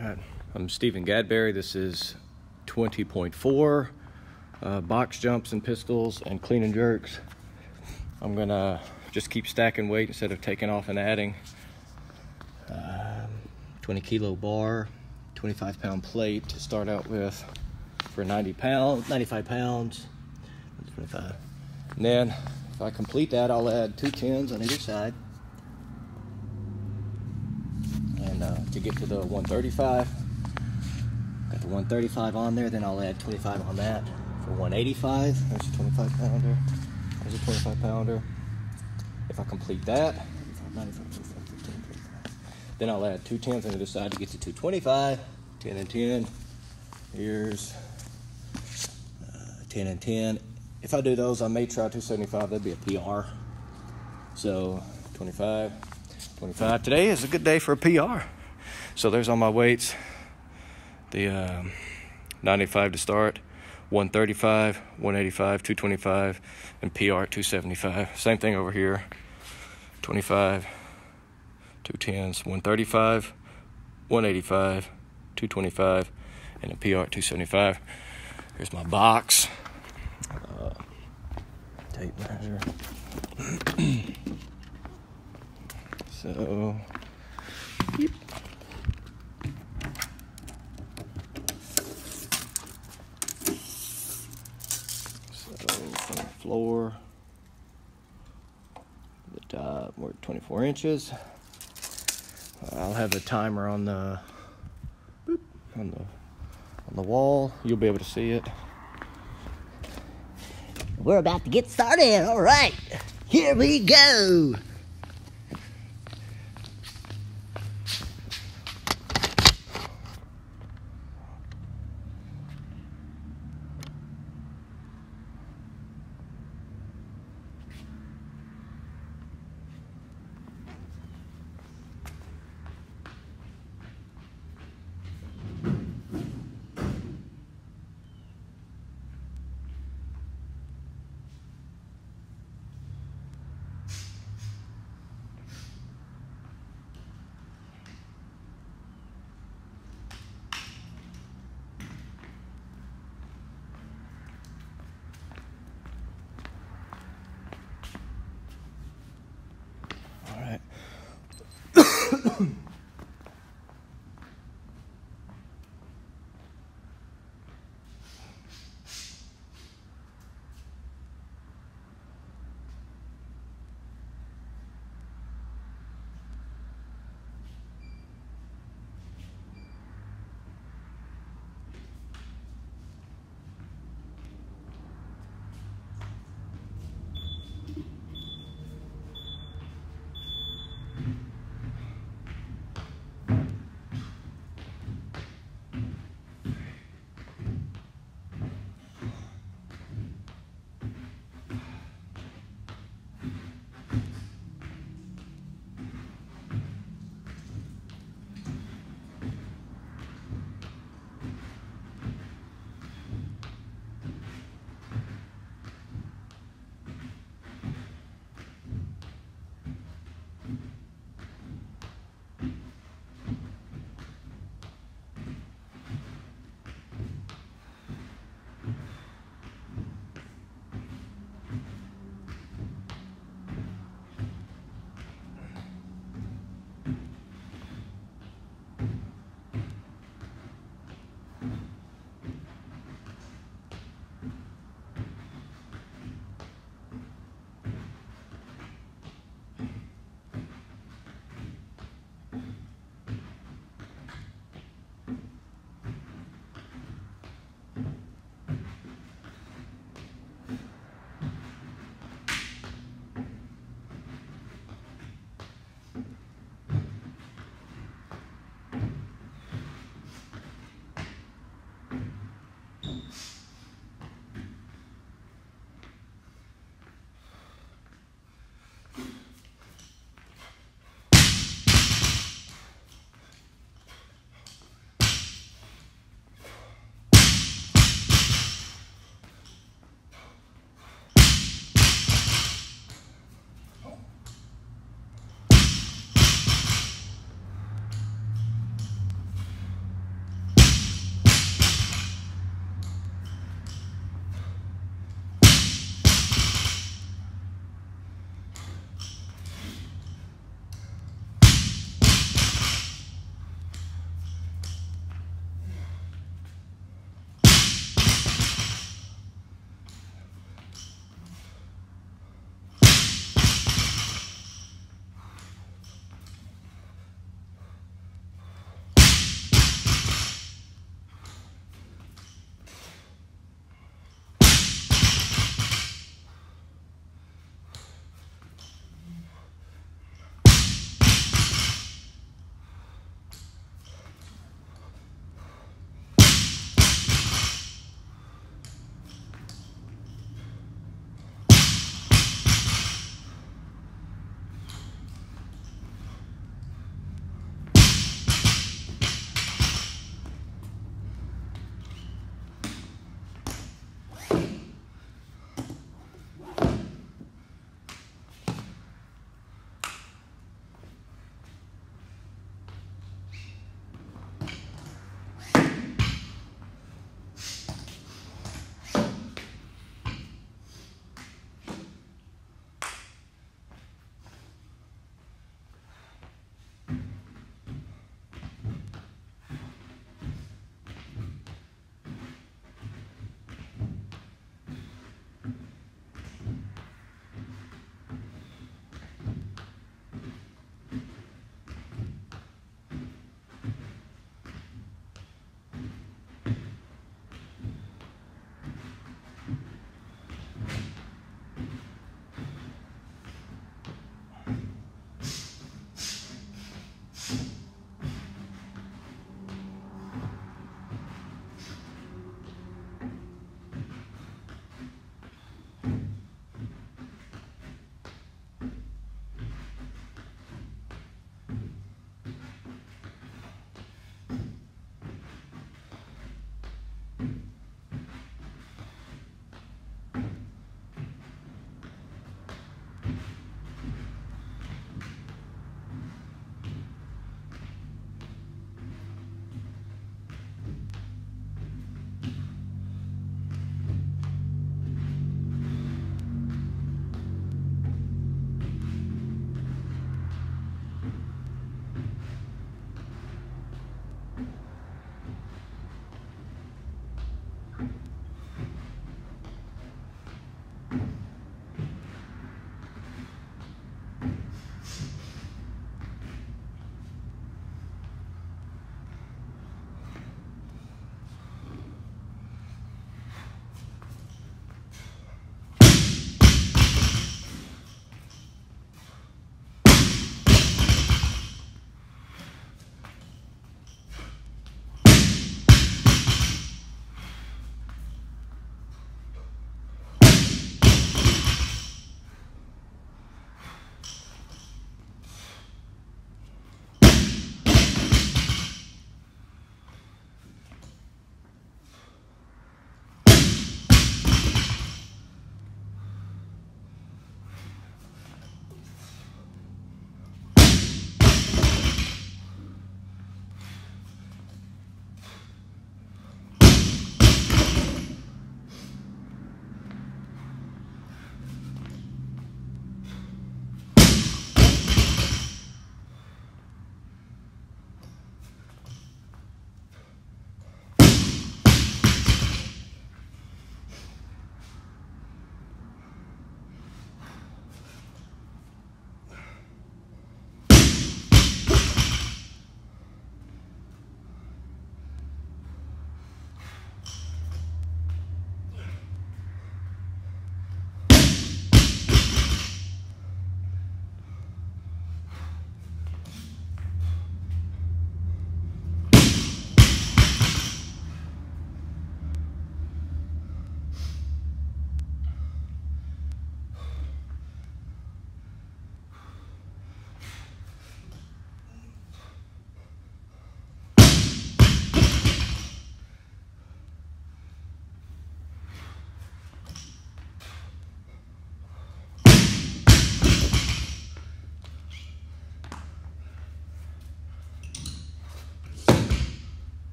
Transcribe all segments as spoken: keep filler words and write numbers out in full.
Alright, I'm Stephen Gadberry. This is twenty point four uh, box jumps and pistols and clean and jerks. I'm gonna just keep stacking weight instead of taking off and adding. Um, twenty kilo bar, twenty-five pound plate to start out with for ninety pounds, ninety-five pounds, twenty-five. And then if I complete that, I'll add two tens on either side. And uh, to get to the one thirty-five, got the one thirty-five on there, then I'll add twenty-five on that for one eighty-five. There's a twenty-five pounder. There's a twenty-five pounder. If I complete that, then I'll add two tens on either side to get to two twenty-five. ten and ten. Here's uh, ten and ten. If I do those, I may try two seventy-five. That'd be a P R. So twenty-five. twenty-five. Today is a good day for a P R. So there's all my weights. The um, ninety-five to start, one thirty-five, one eighty-five, two twenty-five, and P R at two seventy-five. Same thing over here. twenty-five, two tens, one thirty-five, one eighty-five, two twenty-five, and a P R at two seventy-five. Here's my box. Uh, tape measure. So, yep. So from the floor, the top, we're at twenty-four inches. I'll have a timer on the boop, on the on the wall. You'll be able to see it. We're about to get started. All right, here we go.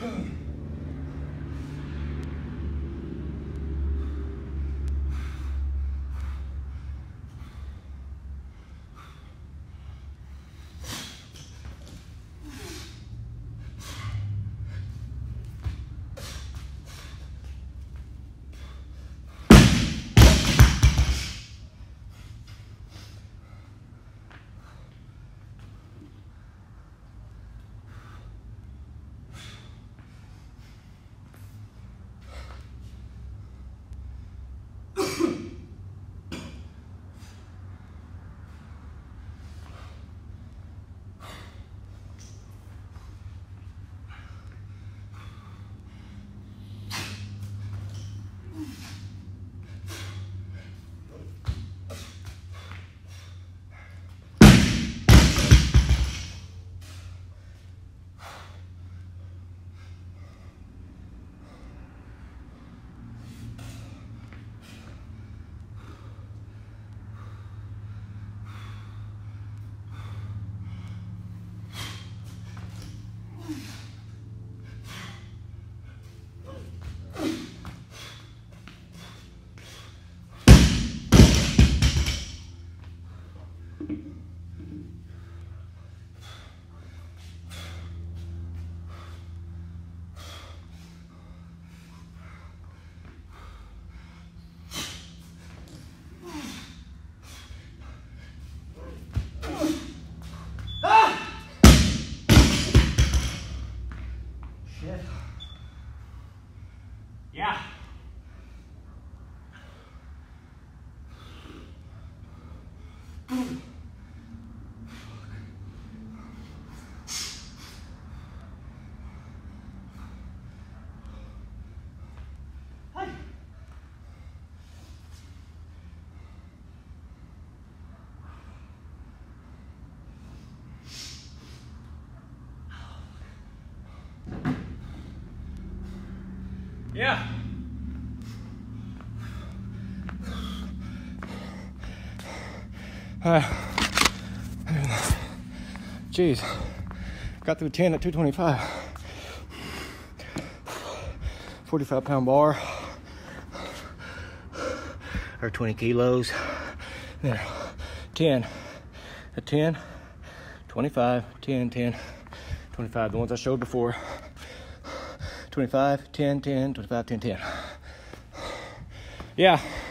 Yeah. Yeah. Uh, Jeez, got through ten at two twenty-five. forty-five pound bar, or twenty kilos. There, ten, at ten, twenty-five, ten, ten, twenty-five, the ones I showed before. twenty-five, ten, ten, twenty-five, ten, ten. Yeah.